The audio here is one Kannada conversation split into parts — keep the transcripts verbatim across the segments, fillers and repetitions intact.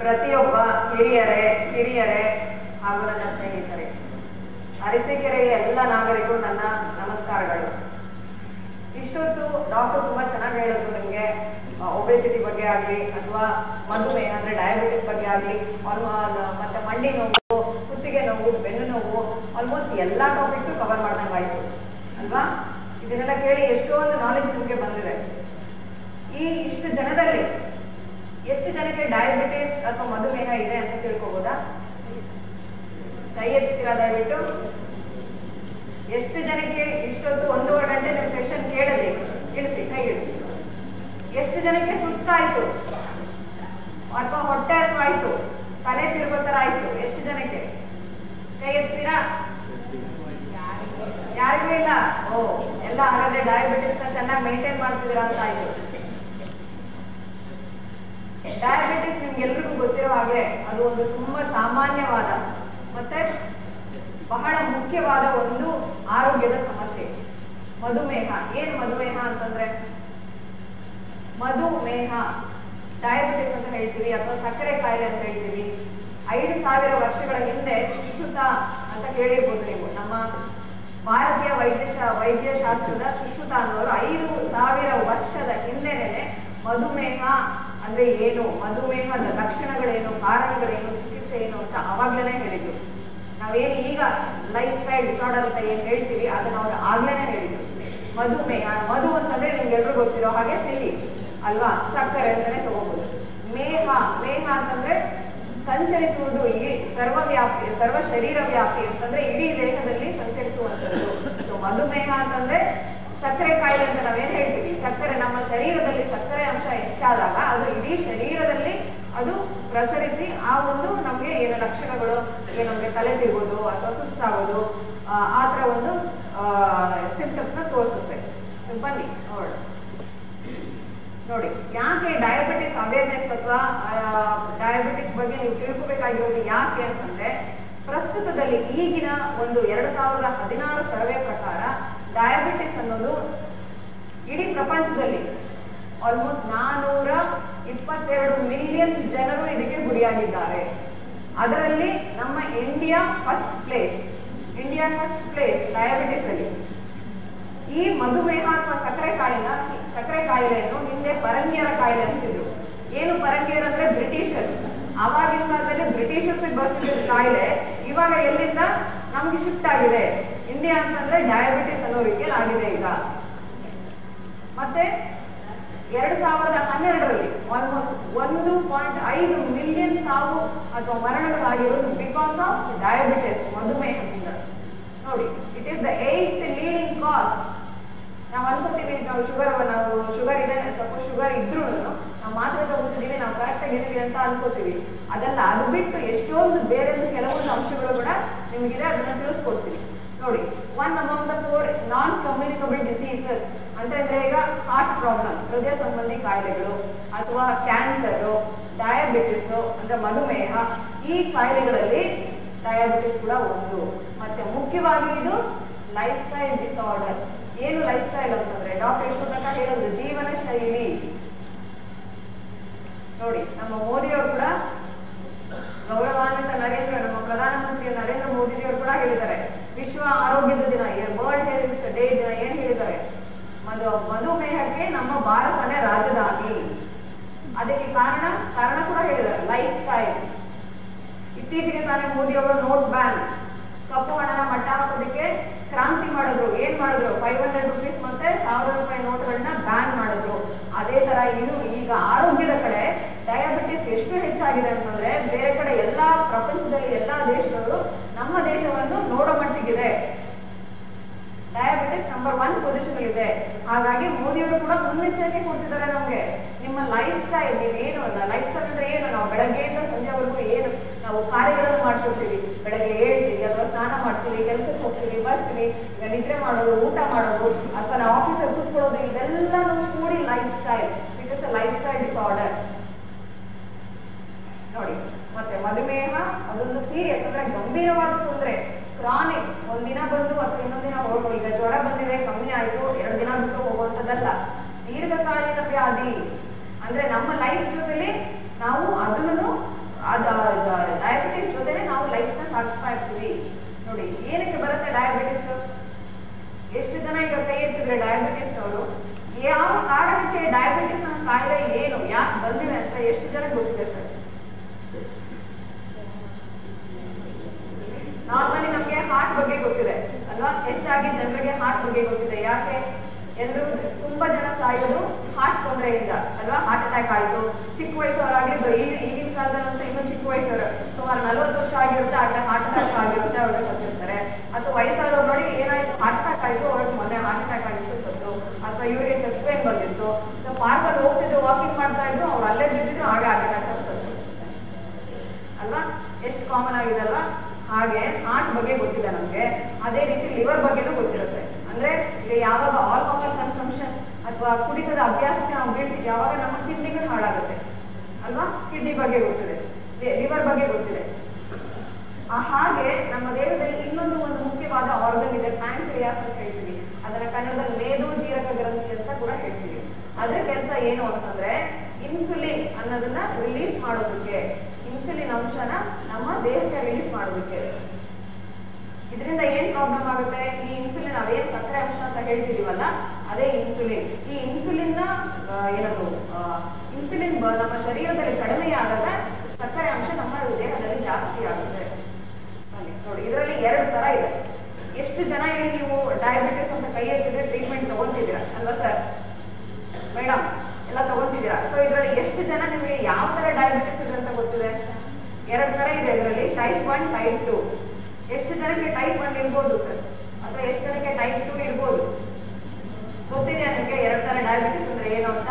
ಪ್ರತಿಯೊಬ್ಬ ಹಿರಿಯರೇ ಕಿರಿಯರೇ ಹಾಗೂ ನನ್ನ ಸ್ನೇಹಿತರೆ, ಅರಸೀಕೆರೆಯ ಎಲ್ಲ ನಾಗರಿಕರು ನನ್ನ ನಮಸ್ಕಾರಗಳು. ಇಷ್ಟೊತ್ತು ಡಾಕ್ಟರ್ ತುಂಬಾ ಚೆನ್ನಾಗಿ ಹೇಳಿದ್ರು ನಿಮಗೆ ಒಬೆಸಿಟಿ ಬಗ್ಗೆ ಆಗಲಿ ಅಥವಾ ಮಧುಮೇಹ ಅಂದ್ರೆ ಡಯಾಬಿಟಿಸ್ ಬಗ್ಗೆ ಆಗಲಿ, ಮತ್ತೆ ಮಂಡಿ ನೋವು, ಕುತ್ತಿಗೆ ನೋವು, ಬೆನ್ನು ನೋವು, ಆಲ್ಮೋಸ್ಟ್ ಎಲ್ಲಾ ಟಾಪಿಕ್ಸ್ ಕವರ್ ಮಾಡ್ದಂಗಾಯ್ತು ಅಲ್ವಾ? ಇದನ್ನೆಲ್ಲ ಕೇಳಿ ಎಷ್ಟೊಂದು ನಾಲೆಜ್ ನಿಮಗೆ ಬಂದಿದೆ. ಈ ಇಷ್ಟು ಜನದಲ್ಲಿ ಎಷ್ಟು ಜನಕ್ಕೆ ಡಯಾಬಿಟಿಸ್ ಅಥವಾ ಮಧುಮೇಹ ಇದೆ ಅಂತ ತಿಳ್ಕೋಬೋದಾ? ಕೈ ಎತ್ತೀರಾ ದಯವಿಟ್ಟು. ಎಷ್ಟು ಜನಕ್ಕೆ ಇಷ್ಟೊತ್ತು ಒಂದೂವರೆ ಗಂಟೆ ನೀವು ಸೆಷನ್ ಕೇಳಿದ್ರಿ? ಇಳಿಸಿ, ಕೈ ಇಳಿಸಿ. ಎಷ್ಟು ಜನಕ್ಕೆ ಸುಸ್ತಾಯ್ತು ಅಥವಾ ಹೊಟ್ಟೆ ಹಸುವಾಯ್ತು, ತಲೆ ತಿರುಗೋ ತರ ಆಯ್ತು? ಎಷ್ಟು ಜನಕ್ಕೆ? ಕೈ ಎತ್ತೀರಾ? ಯಾರಿಗೂ ಇಲ್ಲ? ಓ, ಎಲ್ಲ ಹಾಗಾದ್ರೆ ಡಯಾಬಿಟಿಸ್ ನ ಚೆನ್ನಾಗಿ ಮೇಂಟೈನ್ ಮಾಡ್ತಿದ್ದೀರಾ ಅಂತ ಆಯ್ತು. ಡಯಾಬಿಟಿಸ್ ನಿಮ್ಗೆಲ್ರಿಗೂ ಗೊತ್ತಿರೋ ಹಾಗೆ ಅದು ಒಂದು ತುಂಬಾ ಸಾಮಾನ್ಯವಾದ ಮತ್ತೆ ಬಹಳ ಮುಖ್ಯವಾದ ಒಂದು ಆರೋಗ್ಯದ ಸಮಸ್ಯೆ. ಮಧುಮೇಹ ಏನ್ ಮಧುಮೇಹ ಅಂತಂದ್ರೆ, ಮಧುಮೇಹ ಡಯಾಬಿಟಿಸ್ ಅಂತ ಹೇಳ್ತೀವಿ ಅಥವಾ ಸಕ್ಕರೆ ಕಾಯಿಲೆ ಅಂತ ಹೇಳ್ತೀವಿ. ಐದು ಸಾವಿರ ವರ್ಷಗಳ ಹಿಂದೆ ಸುಶ್ರುತ ಅಂತ ಕೇಳಿರ್ಬೋದು ನೀವು. ನಮ್ಮ ಭಾರತೀಯ ವೈದ್ಯ ವೈದ್ಯಶಾಸ್ತ್ರದ ಸುಶ್ರುತ ಅನ್ನೋರು ಐದು ಸಾವಿರ ವರ್ಷದ ಹಿಂದೆನೆ ಮಧುಮೇಹ ಅಂದ್ರೆ ಏನು, ಮಧುಮೇಹದ ಲಕ್ಷಣಗಳೇನು, ಕಾರಣಗಳೇನು, ಚಿಕಿತ್ಸೆ ಏನು ಅಂತ ಅವಾಗ್ಲೇನೆ ಹೇಳಿದ್ರು. ನಾವೇನು ಈಗ ಲೈಫ್ ಸ್ಟೈಲ್ ಡಿಸಾರ್ಡರ್ ಅಂತ ಏನ್ ಹೇಳ್ತೀವಿ ಅದನ್ನ ಅವ್ರು ಆಗ್ಲೇನೆ ಹೇಳಿದ್ರು. ಮಧುಮೇಹ, ಮಧು ಅಂತಂದ್ರೆ ನಿಮ್ಗೆಲ್ರೂ ಗೊತ್ತಿರೋ ಹಾಗೆ ಸಿಹಿ ಅಲ್ವಾ, ಸಕ್ಕರೆ ಅಂತಾನೆ ತಗೋಬಹುದು. ಮೇಹ, ಮೇಹ ಅಂತಂದ್ರೆ ಸಂಚರಿಸುವುದು, ಈ ಸರ್ವವ್ಯಾಪಿ, ಸರ್ವ ಶರೀರ ವ್ಯಾಪಿ ಅಂತಂದ್ರೆ ಇಡೀ ದೇಹದಲ್ಲಿ ಸಂಚರಿಸುವಂಥದ್ದು. ಸೊ ಮಧುಮೇಹ ಅಂತಂದ್ರೆ ಸಕ್ಕರೆ ಕಾಯಿಲೆ ಅಂತ ನಾವೇನ್ ಹೇಳ್ತೀವಿ, ಸಕ್ಕರೆ ನಮ್ಮ ಶರೀರದಲ್ಲಿ ಸಕ್ಕರೆ ಅಂಶ ಹೆಚ್ಚಾದಾಗ ಅದು ಇಡೀ ಶರೀರದಲ್ಲಿ ಅದು ಪ್ರಸರಿಸಿ ಆ ಒಂದು ನಮ್ಗೆ ಏನು ಲಕ್ಷಣಗಳು, ಏನು ನಮ್ಗೆ ತಲೆ ತಿರುಗೋದು ಅಥವಾ ಸುಸ್ತಾಗೋದು, ಆ ತರ ಒಂದು ಸಿಂಪ್ಟಮ್ಸ್ ನ ತೋರಿಸುತ್ತೆ. ಸೊ ಬನ್ನಿ ನೋಡ ನೋಡಿ ಯಾಕೆ ಡಯಾಬಿಟಿಸ್ ಅವೇರ್ನೆಸ್ ಅಥವಾ ಡಯಾಬಿಟಿಸ್ ಬಗ್ಗೆ ನೀವು ತಿಳ್ಕೊಬೇಕಾಗಿರೋದು ಯಾಕೆ ಅಂತಂದ್ರೆ, ಪ್ರಸ್ತುತದಲ್ಲಿ ಈಗಿನ ಒಂದು ಎರಡ್ ಸಾವಿರದ ಹದಿನಾರು ಸರ್ವೆ ಪ್ರಕಾರ ಡಯಾಬಿಟಿಸ್ ಅನ್ನೋದು ಇಡೀ ಪ್ರಪಂಚದಲ್ಲಿ ಆಲ್ಮೋಸ್ಟ್ ನಾನೂರ ಇಪ್ಪತ್ತೆರಡು ಮಿಲಿಯನ್ ಜನರು ಇದಕ್ಕೆ ಗುರಿಯಾಗಿದ್ದಾರೆ. ಅದರಲ್ಲಿ ನಮ್ಮ India first place, India first place diabetes ಅಲ್ಲಿ. ಈ ಮಧುಮೇಹ ಅಥವಾ ಸಕ್ಕರೆ ಕಾಯಿಲೆ ಸಕ್ಕರೆ ಕಾಯಿಲೆಯನ್ನು ಹಿಂದೆ ಪರಂಗಿಯರ ಕಾಯಿಲೆ ಅಂತಿದ್ರು. ಏನು ಪರಂಗಿಯರ್ ಅಂದ್ರೆ ಬ್ರಿಟಿಷರ್ಸ್. ಆವಾಗಿನ ಕಾಲದಲ್ಲಿ ಬ್ರಿಟಿಷರ್ಸ್ ಬರ್ತಿದ್ದ ಕಾಯಿಲೆ ಇವಾಗ ಎಲ್ಲಿಂದ ನಮ್ಗೆ ಶಿಫ್ಟ್ ಆಗಿದೆ, ಇಂಡಿಯಾ ಅಂತಂದ್ರೆ ಡಯಾಬಿಟಿಸ್ ಅನ್ನೋ ರೀತಿಯಲ್ಲಿ ಆಗಿದೆ ಈಗ. ಮತ್ತೆ ಎರಡ್ ಸಾವಿರದ ಹನ್ನೆರಡರಲ್ಲಿ ಆಲ್ಮೋಸ್ಟ್ ಒಂದು ಪಾಯಿಂಟ್ ಐದು ಮಿಲಿಯನ್ ಸಾವು ಅಥವಾ ಮರಣಗಳಾಗಿರೋದು ಬಿಕಾಸ್ ಆಫ್ ಡಯಾಬಿಟಿಸ್, ಮಧುಮೇಹದಿಂದ. ನೋಡಿ, it is the eighth leading cause. ನಾವು ಅನ್ಕೋತೀವಿ ನಾವು ಶುಗರ್ ನಾವು ಶುಗರ್ ಇದೆ, ಸಪೋಸ್ ಶುಗರ್ ಇದ್ರೂ ನಾವು ಮಾತ್ರೆ ತಗೋತಿದೀವಿ, ನಾವು ಕರೆಕ್ಟ್ ಆಗಿದೀವಿ ಅಂತ ಅನ್ಕೋತೀವಿ. ಅದಲ್ಲ, ಅದು ಬಿಟ್ಟು ಎಷ್ಟೊಂದು ಬೇರೆ ಕೆಲವೊಂದು ಅಂಶಗಳು ಕೂಡ ನಿಮಗಿದೆ, ಅದನ್ನ ತಿಳಿಸ್ಕೊಡ್ತೀವಿ. ನೋಡಿ, one among the four non communicable diseases ಅಂತಂದ್ರೆ ಈಗ ಹಾರ್ಟ್ ಪ್ರಾಬ್ಲಮ್, ಹೃದಯ ಸಂಬಂಧಿ ಕಾಯಿಲೆಗಳು ಅಥವಾ ಕ್ಯಾನ್ಸರ್, ಡಯಾಬಿಟಿಸ್ ಅಂದ್ರೆ ಮಧುಮೇಹ, ಈ ಕಾಯಿಲೆಗಳಲ್ಲಿ ಡಯಾಬಿಟಿಸ್ ಕೂಡ ಒಂದು. ಮತ್ತೆ ಮುಖ್ಯವಾಗಿ ಇದು ಲೈಫ್ ಸ್ಟೈಲ್ ಡಿಸಾರ್ಡರ್. ಏನು ಲೈಫ್ ಸ್ಟೈಲ್ ಅಂತಂದ್ರೆ ಡಾಕ್ಟರ್ ಎಷ್ಟು ಪ್ರಕಾರ ಹೇಳಿದ್ರು, ಜೀವನ ಶೈಲಿ. ನೋಡಿ, ನಮ್ಮ ಮೋದಿಯವರು ಕೂಡ ಗೌರವಾನ್ವಿತ ನರೇಂದ್ರ ನಮ್ಮ ಪ್ರಧಾನಮಂತ್ರಿ ನರೇಂದ್ರ ಮೋದಿಜಿಯವರು ಕೂಡ ಹೇಳಿದ್ದಾರೆ, ವಿಶ್ವ ಆರೋಗ್ಯದ ದಿನ, ವರ್ಲ್ಡ್ ಹೆಲ್ತ್ ಡೇ ದಿನ ಏನ್ ಹೇಳಿದ್ದಾರೆ, ಮಧು ಮಧುಮೇಹಕ್ಕೆ ನಮ್ಮ ಭಾರತನೇ ರಾಜಧಾನಿ. ಅದಕ್ಕೆ ಕಾರಣ ಕಾರಣ ಕೂಡ ಹೇಳಿದ್ದಾರೆ, ಲೈಫ್ ಸ್ಟೈಲ್. ಇತ್ತೀಚೆಗೆ ತಾನೇ ಮೋದಿ ಅವರು ನೋಟ್ ಬ್ಯಾನ್, ಕಪ್ಪು ಹಣನ ಮಟ್ಟ ಹಾಕೋದಕ್ಕೆ ಕ್ರಾಂತಿ ಮಾಡಿದ್ರು. ಏನ್ ಮಾಡಿದ್ರು, ಫೈವ್ ಹಂಡ್ರೆಡ್ ರುಪೀಸ್ ಮತ್ತೆ ಸಾವಿರ ರೂಪಾಯಿ ನೋಟ್ಗಳನ್ನ ಬ್ಯಾನ್ ಮಾಡಿದ್ರು. ಅದೇ ತರ ಇದು ಈಗ ಆರೋಗ್ಯದ ಕಡೆ ಡಯಾಬಿಟಿಸ್ ಎಷ್ಟು ಹೆಚ್ಚಾಗಿದೆ ಅಂತಂದ್ರೆ, ಬೇರೆ ಕಡೆ ಎಲ್ಲಾ ಪ್ರಪಂಚದಲ್ಲಿ ಎಲ್ಲಾ ದೇಶಗಳು ನಮ್ಮ ದೇಶವನ್ನು ನೋಡೋ ಮಟ್ಟಿಗಿದೆ. ಡಯಾಬಿಟಿಸ್ ನಂಬರ್ ಒನ್ ಪೊಸಿಷನ್ ಇದೆ. ಹಾಗಾಗಿ ಮೋದಿಯವರು ಕೂಡ ಮುನ್ನೆಚ್ಚರಿಕೆ ಕೊಡ್ತಿದ್ದಾರೆ ನಮ್ಗೆ, ನಿಮ್ಮ ಲೈಫ್ ಸ್ಟೈಲ್, ನೀವೇನು ಲೈಫ್ ಸ್ಟೈಲ್ ಅಂದ್ರೆ ಏನು, ನಾವು ಬೆಳಗ್ಗೆಯಿಂದ ಸಂಜೆವರೆಗೂ ಏನು ನಾವು ಕಾರ್ಯಗಳನ್ನು ಮಾಡ್ತಿರ್ತೀವಿ, ಬೆಳಗ್ಗೆ ಹೇಳ್ತೀವಿ ಅಥವಾ ಸ್ನಾನ ಮಾಡ್ತೀವಿ, ಕೆಲಸಕ್ಕೆ ಹೋಗ್ತೀವಿ, ಬರ್ತೀವಿ, ಈಗ ನಿದ್ರೆ ಮಾಡೋದು, ಊಟ ಮಾಡೋದು ಅಥವಾ ನಾವು ಆಫೀಸಲ್ಲಿ ಕೂತ್ಕೊಳ್ಳೋದು, ಇದೆಲ್ಲನೂ ಕೂಡಿ lifestyle. It is a lifestyle disorder. ನೋಡಿ, ಮತ್ತೆ ಮಧುಮೇಹ ಅದೊಂದು ಸೀರಿಯಸ್ ಅಂದ್ರೆ ಗಂಭೀರವಾದ ತೊಂದರೆ, ಕ್ರಾನಿಕ್. ಒಂದಿನ ಬಂದು ಅಥವಾ ಇನ್ನೊಂದಿನ ಹೋಗೋ, ಈಗ ಜ್ವರ ಬಂದಿದೆ ಕಮ್ಮಿ ಆಯ್ತು ಎರಡು ದಿನ ಬಿಟ್ಟು ಹೋಗುವಂಥದ್ದಲ್ಲ, ದೀರ್ಘಕಾಲೀನ ವ್ಯಾಧಿ. ಅಂದ್ರೆ ನಮ್ಮ ಲೈಫ್ ಜೊತೆಲಿ ನಾವು ಅದನ್ನು ಡಯಾಬಿಟಿಸ್? ಎಷ್ಟು ಜನ ಈಗ ಕೈ ಎತ್ತಿದ್ರೆ ಡಯಾಬಿಟಿಸ್ ಅವರು? ಯಾವ ಕಾರಣಕ್ಕೆ ಡಯಾಬಿಟಿಸ್ ಅನ್ನೋ ಕಾಯಿಲೆ ಏನು, ಯಾಕೆ ಬಂದಿದೆ ಅಂತ ಎಷ್ಟು ಜನ ಗೊತ್ತಿದೆ ಸರ್? ನಾರ್ಮಲಿ ನಮ್ಗೆ ಹಾರ್ಟ್ ಬಗ್ಗೆ ಗೊತ್ತಿದೆ ಅಲ್ವಾ? ಹೆಚ್ಚಾಗಿ ಜನರಿಗೆ ಹಾರ್ಟ್ ಬಗ್ಗೆ ಗೊತ್ತಿದೆ. ಯಾಕೆ? ಎಲ್ಲರೂ ತುಂಬಾ ಜನ ಸಾಯೋದು ಹಾರ್ಟ್ ತೊಂದರೆಯಿಂದ ಅಲ್ವಾ? ಹಾರ್ಟ್ ಅಟ್ಯಾಕ್ ಆಯ್ತು, ಚಿಕ್ಕ ವಯಸ್ಸವರಾಗ್ಲಿ, ಈಗಿನ ಕಾಲದಲ್ಲಂತೂ ಇನ್ನೂ ಚಿಕ್ಕ ವಯಸ್ಸವರು ಸುಮಾರು ನಲ್ವತ್ತು ವರ್ಷ ಆಗಿರುತ್ತೆ, ಆಗಲೇ ಹಾರ್ಟ್ ಅಟ್ಯಾಕ್ ಆಗಿರುತ್ತೆ, ಅವ್ರಿಗೆ ಸತ್ತಿರ್ತಾರೆ. ಅಥವಾ ವಯಸ್ಸಾದವ್ರು ನೋಡಿ ಏನಾಯ್ತು, ಹಾರ್ಟ್ ಅಟ್ಯಾಕ್ ಆಯ್ತು, ಅವ್ರಿಗೆ ಮೊನ್ನೆ ಹಾರ್ಟ್ ಅಟ್ಯಾಕ್ ಆಗಿತ್ತು ಸತ್ತು, ಅಥವಾ ಇವರಿಗೆ ಚೆಸ್ಟ್ ಪೇನ್ ಬಂದಿತ್ತು, ಅಥವಾ ಪಾರ್ಕಲ್ಲಿ ಹೋಗ್ತಿದ್ರು, ವಾಕಿಂಗ್ ಮಾಡ್ತಾ ಇದ್ರು, ಅವ್ರು ಅಲ್ಲೇ ಬಿದ್ದಿದ್ರು, ಹಾಗೆ ಹಾರ್ಟ್ ಅಟ್ಯಾಕ್ ಸತ್ತು ಅಲ್ವಾ? ಎಷ್ಟು ಕಾಮನ್ ಆಗಿದೆ ಅಲ್ವಾ? ಹಾಗೆ ಹಾರ್ಟ್ ಬಗ್ಗೆ ಗೊತ್ತಿದೆ ನಮ್ಗೆ. ಅದೇ ರೀತಿ ಲಿವರ್ ಬಗ್ಗೆನೂ ಗೊತ್ತಿರುತ್ತೆ. ಅಂದ್ರೆ ಈಗ ಯಾವಾಗ ಆಲ್ಕೋಹಾಲ್ ಕನ್ಸಂಪ್ಷನ್ ಅಥವಾ ಕುಡಿತದ ಅಭ್ಯಾಸಕ್ಕೆ ನಾವು ಬೀಳ್ತೀವಿ, ಯಾವಾಗ ನಮ್ಮ ಕಿಡ್ನಿಗಳು ಹಾಳಾಗುತ್ತೆ ಅಲ್ವಾ? ಕಿಡ್ನಿ ಬಗ್ಗೆ ಗೊತ್ತಿದೆ, ಲಿವರ್ ಬಗ್ಗೆ ಗೊತ್ತಿದೆ. ಹಾಗೆ ನಮ್ಮ ದೇಹದಲ್ಲಿ ಇನ್ನೊಂದು ಒಂದು ಮುಖ್ಯವಾದ ಆರ್ಗನ್ ಇದೆ, ಪ್ಯಾಂಕ್ರಿಯಾಸ್ ಅಂತ ಹೇಳ್ತೀವಿ. ಅದನ್ನ ಕನ್ನಡದಲ್ಲಿ ಮೇದು ಜೀರಕ ಗ್ರಂಥಿ ಅಂತ ಕೂಡ ಹೇಳ್ತೀವಿ. ಅದ್ರ ಕೆಲಸ ಏನು ಅಂತಂದ್ರೆ ಇನ್ಸುಲಿನ್ ಅನ್ನೋದನ್ನ ರಿಲೀಸ್ ಮಾಡೋದಕ್ಕೆ, ಇನ್ಸುಲಿನ್ ಅಂಶನ ನಮ್ಮ ದೇಹಕ್ಕೆ ರಿಲೀಸ್ ಮಾಡೋದಕ್ಕೆ. ಇದರಿಂದ ಏನ್ ಪ್ರಾಬ್ಲಮ್ ಆಗುತ್ತೆ? ಈ ಇನ್ಸುಲಿನ್ ಅದೇನ್ ಸಕ್ಕರೆ ಅಂಶ ಅಂತ ಹೇಳ್ತಿದೀವಲ್ಲ, ಅದೇ ಇನ್ಸುಲಿನ್. ಈ ಇನ್ಸುಲಿನ್ ನ ಏನದು ಇನ್ಸುಲಿನ್ ನಮ್ಮ ಶರೀರದಲ್ಲಿ ಕಡಿಮೆ ಆದಾಗ ಸಕ್ಕರೆ ಅಂಶ ನಮ್ಮ ದೇಹದಲ್ಲಿ ಜಾಸ್ತಿ ಆಗುತ್ತೆ. ನೋಡಿ, ಇದರಲ್ಲಿ ಎರಡು ತರ ಇದೆ. ಎಷ್ಟು ಜನ ಇಲ್ಲಿ ನೀವು ಡಯಾಬಿಟಿಸ್ ಅಂತ ಕೈ ಎತ್ತಿದ್ರೆ ಟ್ರೀಟ್ಮೆಂಟ್ ತಗೊಂತಿದ್ದೀರಾ ಅಲ್ವಾ ಸರ್? ಮೇಡಮ್ ಎಲ್ಲ ತಗೊಂತಿದ್ದೀರಾ. ಸೊ ಇದರಲ್ಲಿ ಎಷ್ಟು ಜನ ನಿಮಗೆ ಯಾವ ತರ ಡಯಾಬಿಟಿಸ್ ಇದೆ ಅಂತ ಗೊತ್ತಿದೆ? ಎರಡು ತರ ಇದೆ ಇದರಲ್ಲಿ, ಟೈಪ್ ಒನ್, ಟೈಪ್ ಟು. ಎಷ್ಟು ಜನಕ್ಕೆ ಟೈಪ್ ಒನ್ ಇರ್ಬೋದು ಸರ್? ಅಥವಾ ಎಷ್ಟು ಜನಕ್ಕೆ ಟೈಪ್ ಟು ಇರ್ಬೋದು? ಗೊತ್ತಿದೆಯಾ ನಿಮಗೆ ಎರಡು ತರ ಡಯಾಬಿಟಿಸ್ ಅಂದ್ರೆ ಏನು ಅಂತ?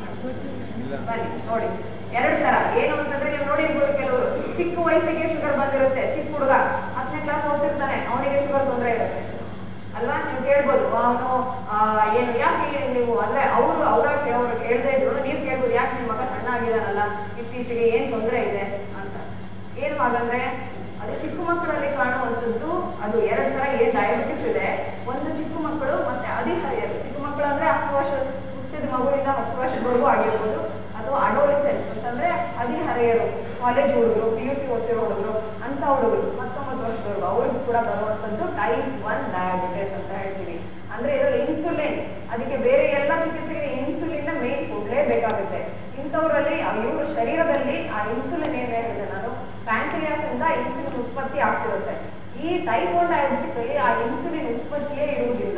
ಬನ್ನಿ ನೋಡಿ, ಎರಡು ತರ ಏನು ಅಂತಂದ್ರೆ ನೀವು ನೋಡಿರ್ಬೋದು, ಕೆಲವರು ಚಿಕ್ಕ ವಯಸ್ಸಿಗೆ ಶುಗರ್ ಬಂದಿರುತ್ತೆ. ಚಿಕ್ಕ ಹುಡುಗ ಹತ್ತನೇ ಕ್ಲಾಸ್ ಓದ್ತಿರ್ತಾನೆ, ಅವನಿಗೆ ಶುಗರ್ ತೊಂದರೆ ಇರುತ್ತೆ ಅಲ್ವಾ? ನೀವು ಕೇಳ್ಬೋದು, ಅವನು ಏನು ಯಾಕೆ ನೀವು ಅಂದ್ರೆ ಅವರು ಅವ್ರ ಅವ್ರು ಕೇಳದೇ ಇದ್ರು ನೀವು ಕೇಳ್ಬೋದು, ಯಾಕೆ ನಿಮ್ಮ ಮಗ ಸಣ್ಣ ಆಗಿದಾನಲ್ಲ, ಇತ್ತೀಚೆಗೆ ಏನ್ ತೊಂದರೆ ಇದೆ ಅಂತ. ಏನು ಹಾಗಂದ್ರೆ ಅದು ಚಿಕ್ಕ ಮಕ್ಕಳಲ್ಲಿ ಕಾಣುವಂಥದ್ದು. ಅದು ಎರಡು ತರ ಏನ್ ಡಯಾಬಿಟಿಸ್ ಇದೆ. ಒಂದು ಚಿಕ್ಕ ಮಕ್ಕಳು ಮತ್ತೆ ಹದಿಹರೆಯರು. ಚಿಕ್ಕ ಮಕ್ಕಳು ಅಂದ್ರೆ ಹತ್ತು ವರ್ಷ ಹುಟ್ಟಿದ ಮಗುವಿಂದ ಹತ್ತು ವರ್ಷದವರೆಗೂ ಆಗಿರ್ಬೋದು, ಅಥವಾ ಅಡೋಲೆಸೆನ್ಸ್ ಅಂತಂದ್ರೆ ಹದಿಹರೆಯರು, ಕಾಲೇಜ್ ಹುಡುಗರು, ಪಿ ಯು ಸಿ ಓದ್ತಿರೋ ಹುಡುಗರು, ಅಂತ ಹುಡುಗರು ಹತ್ತೊಂಬತ್ತು ವರ್ಷದವರೆಗೂ ಅವ್ರಿಗೂ ಕೂಡ ಬರುವಂತದ್ದು ಟೈಪ್ ಒನ್ ಡಯಾಬಿಟಿಸ್ ಅಂತ ಹೇಳ್ತೀವಿ. ಅಂದ್ರೆ ಇದರಲ್ಲಿ ಇನ್ಸುಲಿನ್, ಅದಕ್ಕೆ ಬೇರೆ ಎಲ್ಲ ಚಿಕಿತ್ಸೆಗೆ ಇನ್ಸುಲಿನ್ ನ ಮೇನ್ ಕೊಡ್ಲೇಬೇಕಾಗುತ್ತೆ. ಇಂಥವರಲ್ಲಿ ಇವ್ರ ಶರೀರದಲ್ಲಿ ಆ ಇನ್ಸುಲಿನ್ ಏನ್ ಹೇಳಿದೆ ನಾನು, ಪ್ಯಾಂಕ್ರಿಯಾಸ್ ಇಂದ ಇನ್ಸುಲಿನ್ ಉತ್ಪತ್ತಿ ಆಗ್ತಿರುತ್ತೆ. ಈ ಟೈಪ್ ಒನ್ ಡಯಾಬಿಟಿಸ್ ಅಲ್ಲಿ ಆ ಇನ್ಸುಲಿನ್ ಉತ್ಪತ್ತಿಯೇ ಇರುವುದಿಲ್ಲ.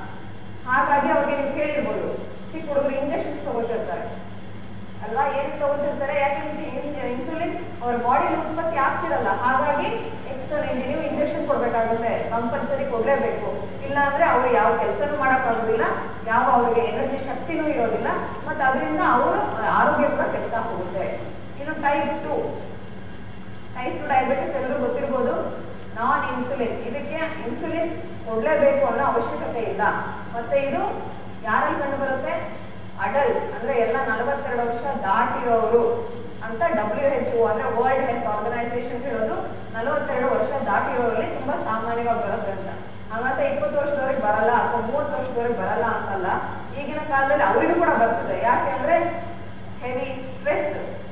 ಹಾಗಾಗಿ ಅವ್ರಿಗೆ ನೀವು ಕೇಳಿರ್ಬೋದು, ಚಿಕ್ಕ ಹುಡುಗರು ಇಂಜೆಕ್ಷನ್ಸ್ ತಗೋತಿರ್ತಾರೆ ಅಲ್ವಾ? ಏನಕ್ಕೆ ತಗೋತಿರ್ತಾರೆ? ಯಾಕೆ ಇನ್ಸುಲಿನ್ ಅವ್ರ ಬಾಡಿಲಿ ಉತ್ಪತ್ತಿ ಆಗ್ತಿರಲ್ಲ, ಹಾಗಾಗಿ ಎಕ್ಸ್ಟರ್ನಲ್ ನೀವು ಇಂಜೆಕ್ಷನ್ ಕೊಡ್ಬೇಕಾಗುತ್ತೆ, ಕಂಪಲ್ಸರಿ ಕೊಡ್ಲೇಬೇಕು. ಇಲ್ಲ ಅಂದ್ರೆ ಅವ್ರು ಯಾವ ಕೆಲಸನೂ ಮಾಡೋಕ್ಕಾಗೋದಿಲ್ಲ, ಯಾವ ಅವ್ರಿಗೆ ಎನರ್ಜಿ ಶಕ್ತಿನೂ ಇರೋದಿಲ್ಲ, ಮತ್ತೆ ಅದರಿಂದ ಅವರು ಆರೋಗ್ಯ ಕೂಡ ಕೆಡ್ತಾ ಹೋಗುತ್ತೆ. ಇನ್ನು type two type two diabetes ಎಲ್ಲರೂ ಗೊತ್ತಿರ್ಬೋದು, ನಾನ್ ಇನ್ಸುಲಿನ್. ಇದಕ್ಕೆ ಇನ್ಸುಲಿನ್ ಕೊಡ್ಲೇಬೇಕು ಅನ್ನೋ ಅವಶ್ಯಕತೆ ಇಲ್ಲ. ಮತ್ತೆ ಇದು ಯಾರಲ್ಲಿ ಕಂಡು ಬರುತ್ತೆ? ಅಡಲ್ಟ್ಸ್ ಅಂದ್ರೆ ಎಲ್ಲ ನಲವತ್ತೆರಡು ವರ್ಷ ದಾಟಿರೋರು ಅಂತ ಡಬ್ಲ್ಯೂ ಎಚ್ ಒ ಅಂದ್ರೆ ವರ್ಲ್ಡ್ ಹೆಲ್ತ್ ಆರ್ಗನೈಸೇಷನ್ ಹೇಳೋದು ನಲವತ್ತೆರಡು ವರ್ಷ ದಾಟಿರೋರಲ್ಲಿ ತುಂಬಾ ಸಾಮಾನ್ಯವಾಗಿ ಬರುತ್ತೆ ಅಂತ. ಹಾಗಂತ ಇಪ್ಪತ್ತು ವರ್ಷದವ್ರಿಗೆ ಬರಲ್ಲ ಅಥವಾ ಮೂವತ್ತು ವರ್ಷದವ್ರಿಗೆ ಬರಲ್ಲ ಅಂತಲ್ಲ. ಈಗಿನ ಕಾಲದಲ್ಲಿ ಅವರಿಗೂ ಕೂಡ ಬರ್ತದೆ. ಯಾಕೆ ಅಂದ್ರೆ ಹೆವಿ ಸ್ಟ್ರೆಸ್,